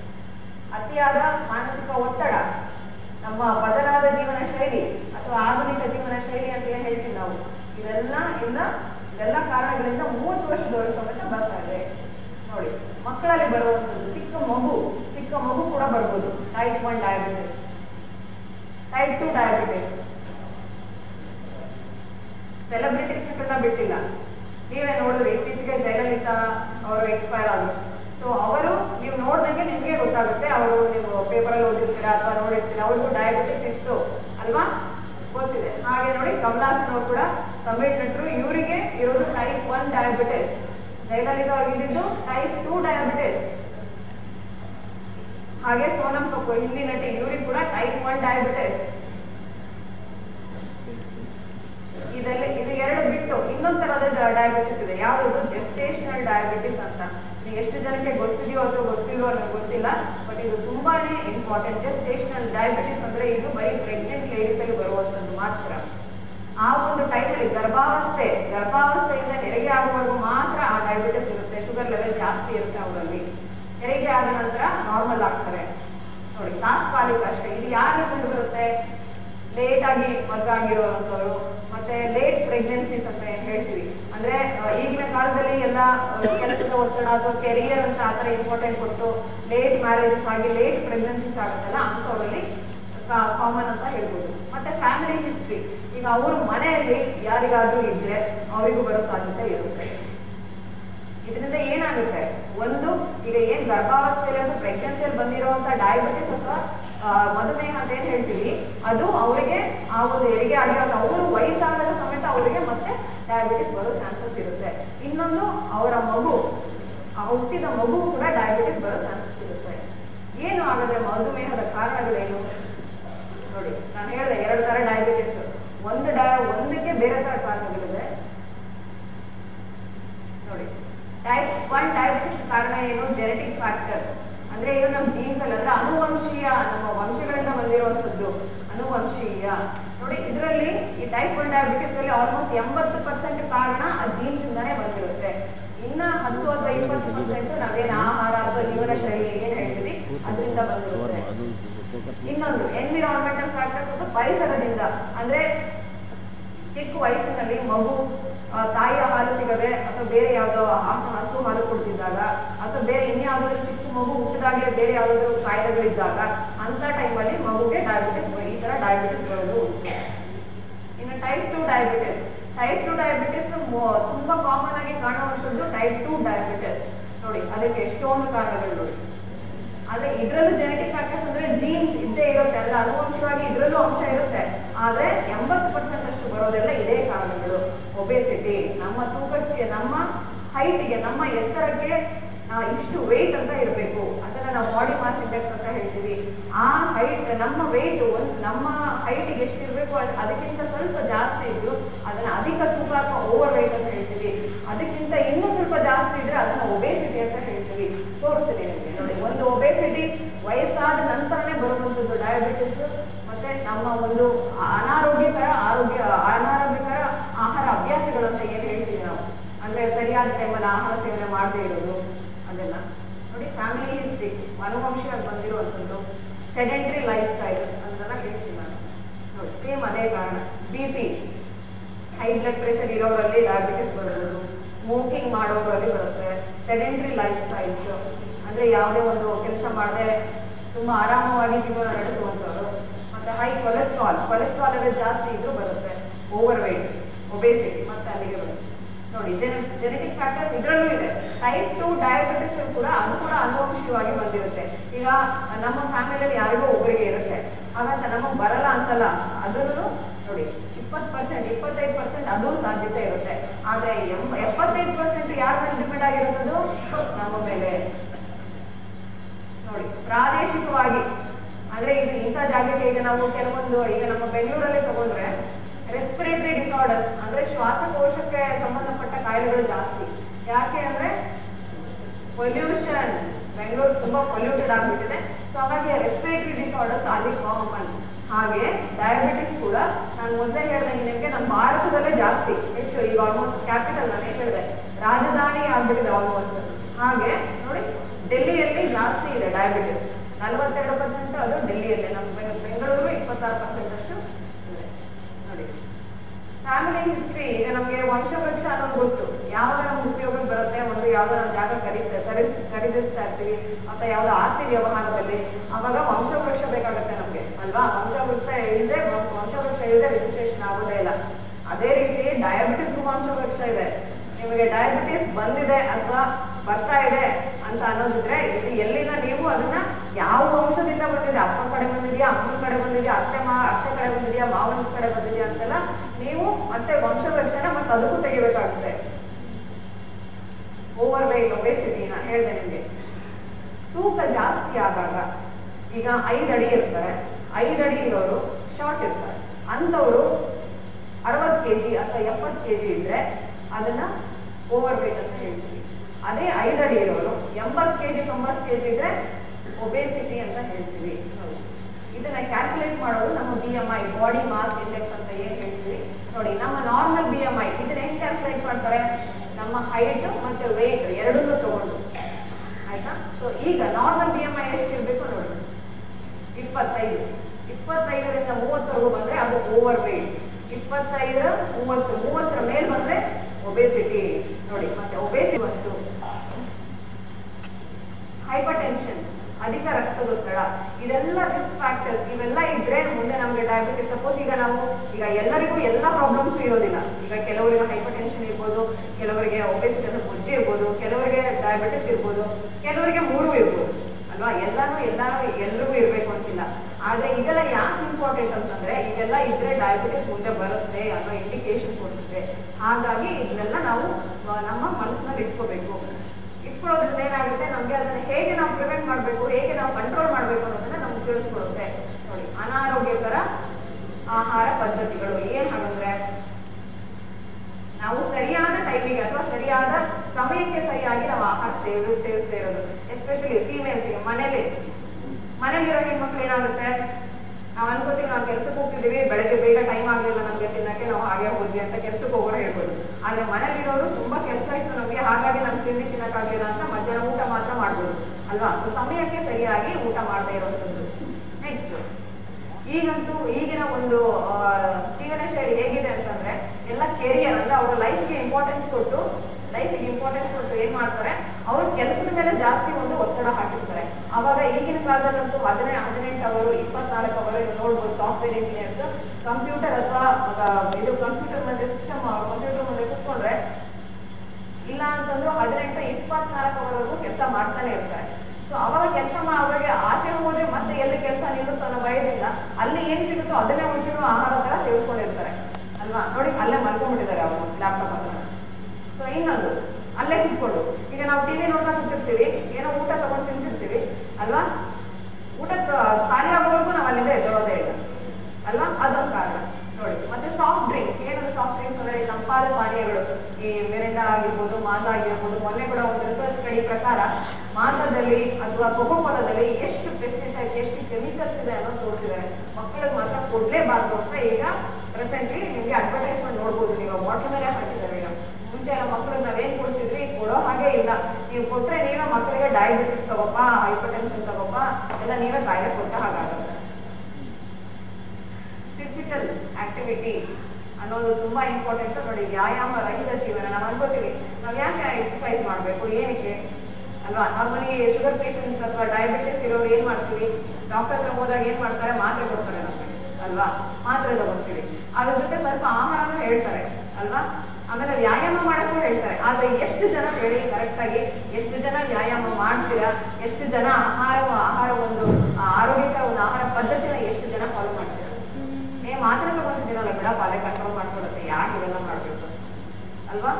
ಅತಿಯಾದ ಮಾನಸಿಕ ಒತ್ತಡ, ನಮ್ಮ ಬದಲಾದ ಜೀವನ ಶೈಲಿ ಅಥವಾ ಆಧುನಿಕ ಜೀವನ ಶೈಲಿ ಅಂತ ಏನ್ ಹೇಳ್ತೀವಿ ನಾವು, ಇದೆಲ್ಲ ಇಂದ ಇದೆಲ್ಲ ಕಾರಣಗಳಿಂದ ಮೂವತ್ತು ವರ್ಷದವರೆಗೆ ಸಮೇತ ಬರ್ತಾ ಇದೆ. ನೋಡಿ, ಮಕ್ಕಳಲ್ಲಿ ಬರುವಂಥದ್ದು, ಚಿಕ್ಕ ಮಗು ಚಿಕ್ಕ ಮಗು ಕೂಡ ಬರ್ಬೋದು type one diabetes. Type two diabetes celebrities ಕೂಡ ಬಿಟ್ಟಿಲ್ಲ. ನೀವೇ ನೋಡಿದ್ರಿ, ಇತ್ತೀಚೆಗೆ ಜಯಲಲಿತಾ ಅವರು ಎಕ್ಸ್ಪೈರ್ ಆದ್ರು. ಸೊ ಅವರು ನೀವು ನೋಡ್ದಂಗೆ ನಿಮ್ಗೆ ಗೊತ್ತಾಗುತ್ತೆ, ಅವರು ನೀವು ಪೇಪರಲ್ಲಿ ಓದಿರ್ತೀರಾ ಅಥವಾ ನೋಡಿರ್ತೀರಾ, ಅವ್ರಿಗೂ ಡಯಾಬಿಟಿಸ್ ಇತ್ತು ಅಲ್ವಾ? ಗೊತ್ತಿದೆ. ಹಾಗೆ ನೋಡಿ, ಕಮಲಾಸನ್ ಅವರು ಕೂಡ ತಮಿಳ್ ನಟರು, ಇವರಿಗೆ ಇರೋದು ಟೈಪ್ ಒನ್ ಡಯಾಬಿಟಿಸ್. ಜಯಲಲಿತಾ ಅವ್ರಿಗಿದ್ದು ಟೈಪ್ ಟೂ ಡಯಾಬಿಟಿಸ್. ಹಾಗೆ ಸೋನಂ ಕಪೂರ್ ಹಿಂದಿ ನಟಿ, ಇವರಿಗೆ ಕೂಡ ಟೈಪ್ ಒನ್ ಡಯಾಬಿಟಿಸ್. ಇದೆಲ್ಲ ಇದು ಎರಡು ಬಿಟ್ಟು ಇನ್ನೊಂದು ತರದ ಡಯಾಬಿಟಿಸ್ ಇದೆ. ಯಾವುದು? ಜೆಸ್ಟೇಷನಲ್ ಡಯಾಬಿಟಿಸ್ ಅಂತ. ಇದು ಎಷ್ಟು ಜನಕ್ಕೆ ಗೊತ್ತಿದೆಯೋ ಅಥವಾ ಗೊತ್ತಿಲ್ವೋ ನನಗೆ ಗೊತ್ತಿಲ್ಲ, ಬಟ್ ಇದು ತುಂಬಾನೇ ಇಂಪಾರ್ಟೆಂಟ್. ಜೆಸ್ಟೇಷನಲ್ ಡಯಾಬಿಟಿಸ್ ಅಂದ್ರೆ ಇದು ಬರೀ ಪ್ರೆಗ್ನೆಂಟ್ ಲೇಡೀಸ್ ಅಲ್ಲಿ ಬರುವಂತದ್ದು ಮಾತ್ರ. ಆ ಒಂದು ಟೈಮಲ್ಲಿ ಗರ್ಭಾವಸ್ಥೆ ಗರ್ಭಾವಸ್ಥೆಯಿಂದ ಹೆರಿಗೆ ಆಗುವವರೆಗೂ ಮಾತ್ರ ಆ ಡಯಾಬಿಟಿಸ್ ಇರುತ್ತೆ. ಶುಗರ್ ಲೆವೆಲ್ ಜಾಸ್ತಿ ಇರುತ್ತೆ ಅವರಲ್ಲಿ. ಹೆರಿಗೆ ಆದ ನಂತರ ನಾರ್ಮಲ್ ಆಗ್ತಾರೆ. ನೋಡಿ, ತಾತ್ಕಾಲಿಕ ಅಷ್ಟೇ. ಇದು ಯಾರು ಕಂಡು ಬರುತ್ತೆ? ಲೇಟ್ ಆಗಿ ಮದುವೆ ಆಗಿರೋವಂಥವ್ರು, ಮತ್ತೆ ಲೇಟ್ ಪ್ರೆಗ್ನೆನ್ಸೀಸ್ ಅಂತ ಏನ್ ಹೇಳ್ತೀವಿ, ಅಂದ್ರೆ ಈಗಿನ ಕಾಲದಲ್ಲಿ ಎಲ್ಲ ಕೆಲಸದ ಒತ್ತಡ ಅಥವಾ ಕೆರಿಯರ್ ಅಂತ ಆತರ ಇಂಪಾರ್ಟೆಂಟ್ ಕೊಟ್ಟು ಲೇಟ್ ಮ್ಯಾರೇಜಸ್ ಆಗಿ ಲೇಟ್ ಪ್ರೆಗ್ನೆನ್ಸೀಸ್ ಆಗುತ್ತಲ್ಲ ಅಂಥವ್ರಲ್ಲಿ ಕಾಮನ್ ಅಂತ ಹೇಳ್ಬೋದು. ಮತ್ತೆ ಫ್ಯಾಮಿಲಿ ಹಿಸ್ಟ್ರಿ, ಈಗ ಅವ್ರ ಮನೆಯಲ್ಲಿ ಯಾರಿಗಾದ್ರೂ ಇದ್ರೆ ಅವರಿಗೂ ಬರೋ ಸಾಧ್ಯತೆ ಇರುತ್ತೆ. ಇದರಿಂದ ಏನಾಗುತ್ತೆ, ಒಂದು ಈಗ ಏನ್ ಗರ್ಭಾವಸ್ಥೆಯಲ್ಲಿ ಅಥವಾ ಪ್ರೆಗ್ನೆನ್ಸಿಯಲ್ಲಿ ಬಂದಿರುವಂತ ಡಯಾಬಿಟಿಸ್ ಅಥವಾ ಮಧುಮೇಹ ಅಂತ ಏನ್ ಹೇಳ್ತೀವಿ, ಅದು ಅವರಿಗೆ ಆ ಒಂದು ಹೆರಿಗೆ ಆಗಿರೋದು ಅವರು ವಯಸ್ಸಾದಾಗ ಸಮೇತ ಅವರಿಗೆ ಮತ್ತೆ ಡಯಾಬಿಟಿಸ್ ಬರೋ ಚಾನ್ಸಸ್ ಇರುತ್ತೆ. ಇನ್ನೊಂದು ಅವರ ಮಗು, ಆ ಹುಟ್ಟಿದ ಮಗು ಕೂಡ ಡಯಾಬಿಟಿಸ್ ಬರೋ ಚಾನ್ಸಸ್ ಇರುತ್ತೆ. ಏನು ಹಾಗಾದ್ರೆ ಮಧುಮೇಹದ ಕಾರಣಗಳೇನು ನೋಡಿ, ನಾನು ಹೇಳಿದೆ ಎರಡು ತರ ಡಯಾಬಿಟಿಸ್, ಒಂದು ಡಯ ಒಂದಕ್ಕೆ ಬೇರೆ ತರ ಕಾರಣಗಳಿದೆ ನೋಡಿ. ಟೈಪ್ ಒನ್ ಡಯಾಬಿಟಿಸ್ ಕಾರಣ ಏನು, ಜೆನೆಟಿಕ್ ಫ್ಯಾಕ್ಟರ್ಸ್, ಅಂದ್ರೆ ಇವು ನಮ್ಮ ಜೀನ್ಸ್ ಅಲ್ಲಿ ಅಂದ್ರೆ ಅನುವಂಶೀಯ, ನಮ್ಮ ವಂಶಗಳಿಂದ ಬಂದಿರುವಂತದ್ದು ಅನುವಂಶೀಯ ನೋಡಿ. ಇದರಲ್ಲಿ ಈ ಟೈಪ್ ಒನ್ ಡಯಾಬಿಟಿಸ್ ಅಲ್ಲಿ ಆಲ್ಮೋಸ್ಟ್ ಎಂಬತ್ತು ಪರ್ಸೆಂಟ್ ಕಾರಣ ಆ ಜೀನ್ಸ್ ಇಂದಾನೇ ಬಂದಿರುತ್ತೆ. ಇನ್ನ ಹತ್ತು ಅಥವಾ ಇಪ್ಪತ್ತು ಪರ್ಸೆಂಟ್ ನಾವೇನ್ ಆಹಾರ ಅಥವಾ ಜೀವನ ಶೈಲಿ ಏನ್ ಹೇಳ್ತೀವಿ ಅದರಿಂದ ಬಂದಿರುತ್ತೆ. ಇನ್ನೊಂದು ಎನ್ವಿರಾನ್ಮೆಂಟಲ್ ಫ್ಯಾಕ್ಟರ್ಸ್ ಅಥವಾ ಪರಿಸರದಿಂದ, ಅಂದ್ರೆ ಚಿಕ್ಕ ವಯಸ್ಸಿನಲ್ಲಿ ಮಗು ತಾಯಿಯ ಹಾಲು ಸಿಗದೆ ಅಥವಾ ಬೇರೆ ಯಾವ್ದೋ ಹಸು ಹಾಲು ಕೊಡ್ತಿದ್ದಾಗ ಅಥವಾ ಬೇರೆ ಇನ್ಯಾವುದಾದ್ರು ಚಿಕ್ಕ ಮಗು ಹುಟ್ಟಿದಾಗಲೇ ಬೇರೆ ಯಾವ್ದಾದ್ರು ಕಾಯಿಲೆಗಳಿದ್ದಾಗ ಅಂತ ಟೈಮಲ್ಲಿ ಮಗುಗೆ ಡಯಾಬಿಟಿಸ್ ಈ ತರ ಡಯಾಬಿಟಿಸ್ ಬರೋದು ಉಂಟು. ಇನ್ನು type two diabetes, type two diabetes ತುಂಬಾ ಕಾಮನ್ ಆಗಿ ಕಾಣುವಂಥದ್ದು ಟೈಪ್ ಟು ಡಯಾಬಿಟಿಸ್ ನೋಡಿ. ಅದಕ್ಕೆ ಎಷ್ಟೊಂದು ಕಾರಣಗಳು ನೋಡಿ. ಆದ್ರೆ ಇದ್ರಲ್ಲೂ ಜೆನೆಟಿಕ್ ಫ್ಯಾಕ್ಟರ್ಸ್ ಅಂದ್ರೆ ಜೀನ್ಸ್ ಇದ್ದೇ ಇರುತ್ತೆ, ಅಂದ್ರೆ ಅನುವಂಶವಾಗಿ ಇದ್ರಲ್ಲೂ ಅಂಶ ಇರುತ್ತೆ. ಆದ್ರೆ ಎಂಬತ್ತು ಪರ್ಸೆಂಟ್ ಅಷ್ಟು ಬರೋದೆಲ್ಲ ಇದೇ ಕಾರಣಗಳು. ಒಬೇಸಿಟಿ, ನಮ್ಮ ತೂಕಕ್ಕೆ, ನಮ್ಮ ಹೈಟ್ಗೆ, ನಮ್ಮ ಎತ್ತರಕ್ಕೆ ಇಷ್ಟು ವೆಯ್ಟ್ ಅಂತ ಇರಬೇಕು, ಅದನ್ನ ನಾವು ಬಾಡಿ ಮಾಸ್ ಇಂಡೆಕ್ಸ್ ಅಂತ ಹೇಳ್ತೀವಿ. ಆ ಹೈಟ್, ನಮ್ಮ ವೆಯ್ಟ್ ಒಂದು ನಮ್ಮ ಹೈಟ್ಗೆ ಎಷ್ಟು ಇರಬೇಕು ಅದಕ್ಕಿಂತ ಸ್ವಲ್ಪ ಜಾಸ್ತಿ ಇದ್ರು ಅದನ್ನ ಅಧಿಕ ತೂಕ ಅಥವಾ ಓವರ್ ವೆಯ್ಟ್ ಅಂತ ಹೇಳ್ತೀವಿ. ಅದಕ್ಕಿಂತ ಇನ್ನೂ ಸ್ವಲ್ಪ ಜಾಸ್ತಿ ಇದ್ರೆ ಅದನ್ನ ಒಬೇಸಿಟಿ ಅಂತ ಹೇಳ್ತೀವಿ. ತೋರಿಸ್ತೀನಿ ನಿಮಗೆ ನೋಡಿ. ಒಂದು ಒಬೇಸಿಟಿ ವಯಸ್ಸಾದ ನಂತರನೇ ಬರುವಂಥದ್ದು ಡಯಾಬಿಟಿಸ್. ಮತ್ತೆ ನಮ್ಮ ಒಂದು ಅನಾರೋಗ್ಯಕರ ಆರೋಗ್ಯ ಅನಾರೋಗ್ಯಕರ ಆಹಾರ ಅಭ್ಯಾಸಗಳು ಅಂತ ಏನ್ ಹೇಳ್ತೀವಿ ನಾವು, ಅಂದ್ರೆ ಸರಿಯಾದ ಟೈಮಲ್ಲಿ ಆಹಾರ ಸೇವನೆ ಮಾಡದೇ ಇರೋದು ಅದೆಲ್ಲ ನೋಡಿ. ಫ್ಯಾಮಿಲಿ ಹಿಸ್ಟ್ರಿ, ಅನುವಂಶವಾಗಿ ಬಂದಿರುವಂಥದ್ದು, ಸೆಡೆಂಟ್ರಿ ಲೈಫ್ ಸ್ಟೈಲ್ ಅಂತೆಲ್ಲ ಹೇಳ್ತೀವಿ ನಾನು ನೋಡಿ. ಸೇಮ್ ಅದೇ ಕಾರಣ. B P, high blood pressure ಇರೋರಲ್ಲಿ ಡಯಾಬಿಟಿಸ್ ಬರ್ಬೋದು, ಸ್ಮೋಕಿಂಗ್ ಮಾಡೋರಲ್ಲಿ ಬರುತ್ತೆ. ಸೆಡೆಂಟ್ರಿ ಲೈಫ್ ಸ್ಟೈಲ್ಸ್ ಅಂದ್ರೆ ಯಾವುದೇ ಒಂದು ಕೆಲಸ ಮಾಡದೆ ತುಂಬಾ ಆರಾಮವಾಗಿ ಜೀವನ ನಡೆಸುವಂಥವ್ರು. ಮತ್ತೆ ಹೈ ಕೊಲೆಸ್ಟ್ರಾಲ್, ಕೊಲೆಸ್ಟ್ರಾಲ್ ಲೆವೆಲ್ ಜಾಸ್ತಿ ಇದ್ರೂ ಬರುತ್ತೆ. ಓವರ್ ವೆಯ್ಟ್, ಒಬೇಸಿಟಿ ಮತ್ತೆ ಅಲ್ಲಿಗೆ ಬರುತ್ತೆ ನೋಡಿ. ಜೆನೆ ಜೆನೆಟಿಕ್ ಫ್ಯಾಕ್ಟರ್ಸ್ ಇದರಲ್ಲೂ ಇದೆ. ಟೈಪ್ ಟು ಡಯಾಬಿಟಿಸ್ ಕೂಡ ಅದು ಕೂಡ ಅನುವಂಶಿಕವಾಗಿ ಬಂದಿರುತ್ತೆ. ಈಗ ನಮ್ಮ ಫ್ಯಾಮಿಲಿಯಲ್ಲಿ ಯಾರಿಗೋ ಒಬ್ಬರಿಗೆ ಇರುತ್ತೆ, ಹಾಗಂತ ನಮಗೆ ಬರಲ್ಲ ಅಂತಲ್ಲ, ಅದನ್ನು ನೋಡಿ ಇಪ್ಪತ್ತು ಪರ್ಸೆಂಟ್ ಇಪ್ಪತ್ತೈದು ಪರ್ಸೆಂಟ್ ಅದು ಸಾಧ್ಯತೆ ಇರುತ್ತೆ. ಆದ್ರೆ ಎಂ ಎಪ್ಪತ್ತೈದು ಪರ್ಸೆಂಟ್ ಯಾರ ಮೇಲೆ ಡಿಪೆಂಡ್ ಆಗಿರುತ್ತದು, ನಮ್ಮ ಮೇಲೆ ನೋಡಿ. ಪ್ರಾದೇಶಿಕವಾಗಿ ಅಂದ್ರೆ ಇದು ಇಂಥ ಜಾಗಕ್ಕೆ, ಈಗ ನಾವು ಕೆಲವೊಂದು ಈಗ ನಮ್ಮ ಬೆಂಗಳೂರಲ್ಲಿ ತಗೊಂಡ್ರೆ ರೆಸ್ಪಿರೇಟರಿ ಡಿಸಾರ್ಡರ್ಸ್ ಅಂದ್ರೆ ಶ್ವಾಸಕೋಶಕ್ಕೆ ಸಂಬಂಧಪಟ್ಟ ಕಾಯಿಲೆಗಳು ಜಾಸ್ತಿ. ಯಾಕೆ ಅಂದ್ರೆ ಪೊಲ್ಯೂಷನ್, ಬೆಂಗಳೂರು ತುಂಬಾ ಪೊಲ್ಯೂಟೆಡ್ ಆಗ್ಬಿಟ್ಟಿದೆ. ಸೊ ಹಾಗಾಗಿ ರೆಸ್ಪಿರೇಟರಿ ಡಿಸಾರ್ಡರ್ಸ್ ಅಲ್ಲಿ ಕಾಮನ್. ಹಾಗೆ ಡಯಾಬಿಟಿಸ್ ಕೂಡ ನಾನು ಮೊದಲೇ ಹೇಳ್ದಂಗೆ ನಿಮಗೆ ನಮ್ಮ ಭಾರತದಲ್ಲೇ ಜಾಸ್ತಿ ಹೆಚ್ಚು. ಈಗ ಆಲ್ಮೋಸ್ಟ್ ಕ್ಯಾಪಿಟಲ್ ನಾನೇ ಹೇಳಿದೆ, ರಾಜಧಾನಿ ಆಗ್ಬಿಟ್ಟಿದೆ ಆಲ್ಮೋಸ್ಟ್. ಹಾಗೆ ನೋಡಿ ಡೆಲ್ಲಿಯಲ್ಲಿ ಜಾಸ್ತಿ ಇದೆ ಡಯಾಬಿಟಿಸ್, ನಲವತ್ತೆರಡು ಪರ್ಸೆಂಟ್ ಅದು ಡೆಲ್ಲಿಯಲ್ಲಿ. ನಮ್ಮ ಬೆಂಗಳೂರು ಇಪ್ಪತ್ತಾರು ಪರ್ಸೆಂಟ್ ಅಷ್ಟು ಇದೆ ನೋಡಿ. ಫ್ಯಾಮಿಲಿ ಹಿಸ್ಟ್ರಿ, ಈಗ ನಮಗೆ ವಂಶವೃಕ್ಷ ಅನ್ನೋದು ಗೊತ್ತು, ಯಾವಾಗ ನಮ್ಗೆ ಉಪಯೋಗಕ್ಕೆ ಬರುತ್ತೆ. ಒಂದು ಯಾವ್ದೋ ನಾವು ಜಾಗ ಖರೀದ ಖರೀಸ್ ಖರೀದಿಸ್ತಾ ಇರ್ತೀವಿ ಅಥವಾ ಯಾವ್ದೋ ಆಸ್ತಿ ವ್ಯವಹಾರದಲ್ಲಿ, ಅವಾಗ ವಂಶವೃಕ್ಷ ಬೇಕಾಗುತ್ತೆ ನಮ್ಗೆ ಅಲ್ವಾ. ವಂಶವೃಕ್ಷ ಇಲ್ಲದೆ ವಂಶವೃಕ್ಷ ಇಲ್ಲದೆ ರಿಜಿಸ್ಟ್ರೇಷನ್ ಆಗೋದೇ ಇಲ್ಲ. ಅದೇ ರೀತಿ ಡಯಾಬಿಟಿಸ್ಗೂ ವಂಶವೃಕ್ಷ ಇದೆ. ನಿಮಗೆ ಡಯಾಬಿಟಿಸ್ ಬಂದಿದೆ ಅಥವಾ ಬರ್ತಾ ಇದೆ ಅಂತ ಅನ್ನೋದಿದ್ರೆ ಇಲ್ಲಿ ಎಲ್ಲಿಂದ ನೀವು ಅದನ್ನ ಯಾವ ವಂಶದಿಂದ ಬಂದಿದೆ, ಅಪ್ಪ ಕಡೆ ಬಂದಿದ್ಯಾ, ಅಮ್ಮನ ಕಡೆ ಬಂದಿದ್ಯಾ, ಅತ್ತೆ ಮಾ ಅತ್ತೆ ಕಡೆ ಬಂದಿದ್ಯಾ, ಮಾವನ ಕಡೆ ಬಂದಿದ್ಯಾ ಅಂತೆಲ್ಲ ನೀವು ಮತ್ತೆ ವಂಶವೃಕ್ಷನ ಮತ್ತೆ ಅದಕ್ಕೂ ತೆಗಿಬೇಕಾಗುತ್ತೆ. ಓವರ್ ವೆಯ್ಟ್, ಒಬೇಸಿಟಿ ನಾನು ಹೇಳಿದೆ ನಿಮ್ಗೆ. ತೂಕ ಜಾಸ್ತಿ ಆದಾಗ, ಈಗ ಐದು ಅಡಿ ಇರ್ತಾರೆ, ಐದು ಅಡಿ ಇರೋರು ಶಾರ್ಟ್ ಇರ್ತಾರೆ, ಅಂಥವ್ರು ಅರವತ್ತು ಕೆ ಜಿ ಅಥವಾ ಎಪ್ಪತ್ತು ಕೆ ಜಿ ಇದ್ರೆ ಅದನ್ನ ಓವರ್ ವೆಯ್ಟ್ ಅಂತ ಹೇಳ್ತೀವಿ. ಅದೇ ಐದು ಅಡಿ ಇರೋರು ಎಂಬತ್ತು ಕೆ ಜಿ ತೊಂಬತ್ತು ಕೆ ಜಿ ಇದ್ರೆ ಒಬೇಸಿಟಿ ಅಂತ ಹೇಳ್ತೀವಿ. ಇದನ್ನ ಕ್ಯಾಲ್ಕುಲೇಟ್ ಮಾಡೋದು ನಮ್ಮ B M I, body mass index ಅಂತ ಏನ್ ಹೇಳ್ತೀವಿ ನೋಡಿ. ನಮ್ಮ ನಾರ್ಮಲ್ ಬಿ ಎಂ ಐ ಇದನ್ನ ಹೆಂಗ್ ಕ್ಯಾಲ್ಕುಲೇಟ್ ಮಾಡ್ತಾರೆ, ನಮ್ಮ ಹೈಟ್ ಮತ್ತೆ ವೆಯ್ಟ್ ಎರಡನ್ನೂ ತಗೊಂಡು, ಆಯ್ತಾ. ಸೊ ಈಗ ನಾರ್ಮಲ್ ಬಿ ಎಂ ಐ ಎಷ್ಟು ಇರಬೇಕು ನೋಡಿ, ಇಪ್ಪತ್ತೈದು. ಇಪ್ಪತ್ತೈದರಿಂದ ಮೂವತ್ತವರೆಗೂ ಬಂದ್ರೆ ಅದು ಓವರ್ ವೇಟ್. ಇಪ್ಪತ್ತೈದರ ಮೂವತ್ತು ಮೂವತ್ತರ ಮೇಲೆ ಬಂದ್ರೆ ಒಬೆಸಿಟಿ ನೋಡಿ. ಮತ್ತೆ ಒಬೆಸಿಟಿ ಬಂತು. ಹೈಪರ್ ಟೆನ್ಷನ್, ಅಧಿಕ ರಕ್ತದೊತ್ತಡ, ಇದೆಲ್ಲ ರಿಸ್ಕ್ ಫ್ಯಾಕ್ಟರ್ಸ್. ಇವೆಲ್ಲ ಇದ್ರೆ ಮುಂದೆ ನಮ್ಗೆ ಡಯಾಬಿಟಿಸ್. ಸಪೋಸ್ ಈಗ ನಾವು ಈಗ ಎಲ್ಲರಿಗೂ ಎಲ್ಲ ಪ್ರಾಬ್ಲಮ್ಸ್ ಇರೋದಿಲ್ಲ. ಈಗ ಕೆಲವರಿಗೆ ಹೈಪರ್ ಟೆನ್ಷನ್ ಇರ್ಬೋದು, ಕೆಲವರಿಗೆ ಒಬೆಸಿಟಿ ಅಂದ್ರೆ ಬೊಜ್ಜೆ ಇರ್ಬೋದು, ಕೆಲವರಿಗೆ ಡಯಾಬಿಟಿಸ್ ಇರ್ಬೋದು, ಕೆಲವರಿಗೆ ಮೂರು ಇರ್ಬೋದು ಅಲ್ವಾ. ಎಲ್ಲಾನು ಎಲ್ಲಾನು ಎಲ್ರಿಗೂ ಇರ್ಬೇಕು ಅಂತಿಲ್ಲ. ಆದ್ರೆ ಇದೆಲ್ಲ ಯಾಕೆ ಇಂಪಾರ್ಟೆಂಟ್ ಅಂತಂದ್ರೆ ಇದೆಲ್ಲ ಇದ್ರೆ ಡಯಾಬಿಟಿಸ್ ಮುಂದೆ ಬರುತ್ತೆ ಅನ್ನೋ ಇಂಡಿಕೇಶನ್ ಕೊಡುತ್ತೆ. ಹಾಗಾಗಿ ಇದನ್ನೆಲ್ಲ ನಾವು ನಮ್ಮ ಮನಸ್ಸಿನಲ್ಲಿ ಇಟ್ಕೋಬೇಕು. ಇಟ್ಕೊಳ್ಳೋದ್ರಿಂದ ಏನಾಗುತ್ತೆ, ನಮ್ಗೆ ಅದನ್ನ ಹೇಗೆ ನಾವು ಪ್ರಿವೆಂಟ್ ಮಾಡಬೇಕು, ಹೇಗೆ ನಾವು ಕಂಟ್ರೋಲ್ ಮಾಡಬೇಕು ಅನ್ನೋದನ್ನ ನಮ್ಗೆ ತಿಳಿಸ್ಕೊಡುತ್ತೆ ನೋಡಿ. ಅನಾರೋಗ್ಯಕರ ಆಹಾರ ಪದ್ಧತಿಗಳು ಏನ್ ಹಾಗಂದ್ರೆ, ನಾವು ಸರಿಯಾದ ಟೈಮಿಗೆ ಅಥವಾ ಸರಿಯಾದ ಸಮಯಕ್ಕೆ ಸರಿಯಾಗಿ ನಾವು ಆಹಾರ ಸೇವ ಸೇವಿಸದೇ ಇರೋದು. ಎಸ್ಪೆಷಲಿ ಫೀಮೇಲ್ಸ್ಗೆ ಮನೇಲಿ ಮನೇಲಿರೋ ಹೆಣ್ಮಕ್ಳು ಏನಾಗುತ್ತೆ, ನಾವು ಅನ್ಕೋತೀವಿ ನಾವು ಕೆಲ್ಸಕ್ಕೆ ಹೋಗ್ತಿದೀವಿ, ಬೆಳಗ್ಗೆ ಬೇಗ ಟೈಮ್ ಆಗಲಿಲ್ಲ ನಮ್ಗೆ ತಿನ್ನಕ್ಕೆ, ನಾವು ಹಾಗೆ ಹೋದ್ವಿ ಅಂತ ಕೆಲ್ಸಕ್ಕೆ ಹೋಗೋರು ಹೇಳ್ಬೋದು. ಆದ್ರೆ ಮನೇಲಿರೋರು ತುಂಬಾ ಕೆಲಸ ಇತ್ತು ನಮ್ಗೆ, ಹಾಗಾಗಿ ನಮ್ಗೆ ತಿಂಡಿ ತಿನ್ನಕ್ಕಾಗ್ಲಿಲ್ಲ ಅಂತ ಮಧ್ಯಾಹ್ನ ಊಟ ಮಾತ್ರ ಮಾಡ್ಬೋದು ಅಲ್ವಾ. ಸೊ ಸಮಯಕ್ಕೆ ಸರಿಯಾಗಿ ಊಟ ಮಾಡದೇ ಇರುವಂತದ್ದು. ನೆಕ್ಸ್ಟ್, ಈಗಂತೂ ಈಗಿನ ಒಂದು ಜೀವನ ಶೈಲಿ ಹೇಗಿದೆ ಅಂತಂದ್ರೆ ಎಲ್ಲ ಕೆರಿಯರ್ ಅಂದ್ರೆ ಅವ್ರ ಲೈಫ್ಗೆ ಇಂಪಾರ್ಟೆನ್ಸ್ ಕೊಟ್ಟು ಲೈಫಿಗೆ ಇಂಪಾರ್ಟೆನ್ಸ್ ಕೊಟ್ಟು ಏನ್ ಮಾಡ್ತಾರೆ, ಅವ್ರ ಕೆಲಸದ ಮೇಲೆ ಜಾಸ್ತಿ ಒಂದು ಒತ್ತಡ ಹಾಕಿರ್ತಾರೆ. ಅವಾಗ ಈಗಿನ ಕಾಲದಲ್ಲಂತೂ ಹದಿನೇ ಹದಿನೆಂಟು ಅವರು ಇಪ್ಪತ್ನಾಲ್ಕು ಅವರು ನೋಡ್ಬೋದು. ಸಾಫ್ಟ್ವೇರ್ ಇಂಜಿನಿಯರ್ಸ್ ಕಂಪ್ಯೂಟರ್ ಅಥವಾ ಇದು ಕಂಪ್ಯೂಟರ್ ಮತ್ತೆ ಸಿಸ್ಟಮ್ ಕಂಪ್ಯೂಟರ್ ಮುಂದೆ ಕುತ್ಕೊಂಡ್ರೆ ಇಲ್ಲ ಅಂತಂದ್ರು ಹದಿನೆಂಟು ಇಪ್ಪತ್ನಾಲ್ಕು ಅವರೆಗೂ ಕೆಲಸ ಮಾಡ್ತಾನೆ ಇರ್ತಾರೆ. ಸೊ ಅವಾಗ ಕೆಲಸ ಅವರಿಗೆ ಆಚೆ ಹೋದ್ರೆ ಮತ್ತೆ ಎಲ್ಲಿ ಕೆಲಸ ನಿಲ್ಲುತ್ತೋ ಅನ್ನೋ ಭಯದಿಂದ ಅಲ್ಲಿ ಏನ್ ಸಿಗುತ್ತೋ ಅದನ್ನೇ ಮುಂಚೆನೂ ಆಹಾರ ತರ ಸೇವಿಸ್ಕೊಂಡಿರ್ತಾರೆ ಅಲ್ವಾ. ನೋಡಿ ಅಲ್ಲೇ ಮಲ್ಕೊಂಡ್ಬಿಟ್ಟಿದ್ದಾರೆ ಅವರು ಲ್ಯಾಪ್ಟಾಪ್ ಹತ್ರ. ಸೊ ಇನ್ನೊಂದು ಅಲ್ಲೇ ಕುತ್ಕೊಂಡು ಈಗ ನಾವು ಟಿವಿ ನೋಡ್ತಾ ಕೂತಿರ್ತೀವಿ, ಏನೋ ಊಟ ತಗೊಂಡು ತಿಂತಿರ್ತೀವಿ ಅಲ್ವಾ. ಊಟ ಖಾಲಿ ಆಗೋವರೆಗೂ ನಾವು ಅಲ್ಲಿಂದ ಎದ್ದೋದೇ ಇಲ್ಲ ಅಲ್ವಾ. ಅದೊಂದು ಕಾರಣ ನೋಡಿ. ಮತ್ತೆ ಸಾಫ್ಟ್ ಡ್ರಿಂಕ್ಸ್, ಏನಂದ್ರೆ ಸಾಫ್ಟ್ ಡ್ರಿಂಕ್ಸ್ ಅಂದ್ರೆ ತಂಪಾದ ಪಾನೀಯಗಳು, ಈ ಮಿರಿಂಡಾ ಆಗಿರ್ಬೋದು, ಮಾಜಾ ಆಗಿರ್ಬೋದು. ಮೊನ್ನೆ ಕೂಡ ಒಂದು ರಿಸರ್ಚ್ ಸ್ಟಡಿ ಪ್ರಕಾರ ಮಾಸಾದಲ್ಲಿ ಅಥವಾ ಕೊಕೋ ಕೋಲಾದಲ್ಲಿ ಎಷ್ಟು ಪೆಸ್ಟಿಸೈಡ್ಸ್, ಎಷ್ಟು ಕೆಮಿಕಲ್ಸ್ ಇದೆ ಅನ್ನೋದು ತೋರಿಸಿದ್ದಾರೆ. ಮಕ್ಕಳಿಗೆ ಮಾತ್ರ ಕೊಡ್ಲೇಬಾರ್ದು ಅಂತ ಈಗ ಪ್ರೆಸೆಂಟ್ಲಿ ನಿಮ್ಗೆ ಅಡ್ವರ್ಟೈಸ್ಮೆಂಟ್ ನೋಡ್ಬೋದು ನೀವು, ಬಾಟಲ್ ಮೇಲೆ ಹಾಕಿದ್ದಾರೆ. ಈಗ ಮುಂಚೆ ನಮ್ಮ ಮಕ್ಕಳಿಗೆ ನಾವೇನ್ ಕೊಡ್ತಿದ್ವಿ, ಕೊಡೋ ಹಾಗೆ ಇಲ್ಲ. ನೀವು ಕೊಟ್ರೆ ನೀವೇ ಮಕ್ಕಳಿಗೆ ಡಯಾಬಿಟಿಸ್ ತಗೋಪ, ಹೈಪರ್ ಟೆನ್ಷನ್ ತಗೋಪ ಎಲ್ಲ ನೀವೇ ಕಾಯಿಲೆ ಕೊಟ್ಟ ಹಾಗಾಗುತ್ತೆ. ಫಿಸಿಕಲ್ ಆಕ್ಟಿವಿಟಿ ಅನ್ನೋದು ತುಂಬಾ ಇಂಪಾರ್ಟೆಂಟ್ ನೋಡಿ. ವ್ಯಾಯಾಮ ರಹಿತ ಜೀವನ ನಾವು ಅನ್ಕೋತೀವಿ, ನಾವ್ ಯಾಕೆ ಎಕ್ಸರ್ಸೈಸ್ ಮಾಡ್ಬೇಕು, ಏನಕ್ಕೆ ಅಲ್ವಾ. ನಾರ್ಮಲಿ ಶುಗರ್ ಪೇಷಂಟ್ಸ್ ಅಥವಾ ಡಯಾಬಿಟಿಸ್ ಇರೋರು ಏನ್ ಮಾಡ್ತೀವಿ, ಡಾಕ್ಟರ್ ಹತ್ರ ಹೋದಾಗ ಏನ್ ಮಾಡ್ತಾರೆ, ಮಾತ್ರೆ ಕೊಡ್ತಾರೆ ನಮಗೆ ಅಲ್ವಾ. ಮಾತ್ರೆ ತಗೊಳ್ತೀವಿ, ಅದ್ರ ಜೊತೆ ಸ್ವಲ್ಪ ಆಹಾರನೂ ಹೇಳ್ತಾರೆ ಅಲ್ವಾ. ಆಮೇಲೆ ವ್ಯಾಯಾಮ ಮಾಡಕ್ಕೂ ಹೇಳ್ತಾರೆ. ಆದ್ರೆ ಎಷ್ಟು ಜನ ಹೇಳಿ ಕರೆಕ್ಟ್ ಆಗಿ ಎಷ್ಟು ಜನ ವ್ಯಾಯಾಮ ಮಾಡ್ತೀರಾ, ಎಷ್ಟು ಜನ ಆಹಾರ ಆಹಾರ ಒಂದು ಆರೋಗ್ಯಕರ ಒಂದು ಆಹಾರ ಪದ್ಧತಿನ ಎಷ್ಟು ಜನ ಫಾಲೋ ಮಾಡ್ತೀರಾ. ಏ ಮಾತ್ರೆ ತಗೊಂತಿದ್ದೀರಲ್ಲ ಬಿಡ, ಪಾಲೆ ಕಂಟ್ರೋಲ್ ಮಾಡ್ಕೊಡುತ್ತೆ, ಯಾಕೆ ಇವೆಲ್ಲ ಮಾಡ್ಬೇಕು ಅಲ್ವಾ.